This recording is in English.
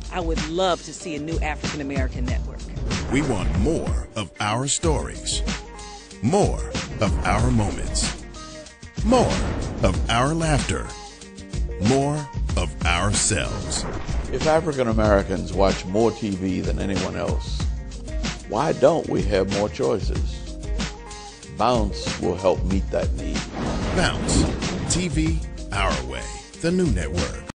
I would love to see a new African American network. We want more of our stories, more of our moments, more of our laughter, more of ourselves. If African Americans watch more TV than anyone else, why don't we have more choices? Bounce will help meet that need. Bounce TV Our Way, the new network.